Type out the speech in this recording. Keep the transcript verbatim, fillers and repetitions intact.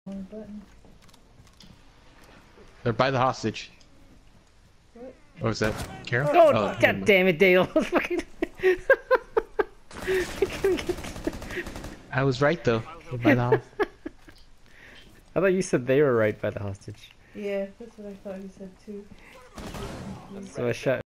Wrong button. They're by the hostage. What? What was that? Carol? Oh, oh God never mind. damn it, Dale. Fucking. I couldn't get. I was right though. They're by the hostage. I thought you said they were right by the hostage. Yeah, that's what I thought you said too. So I shot.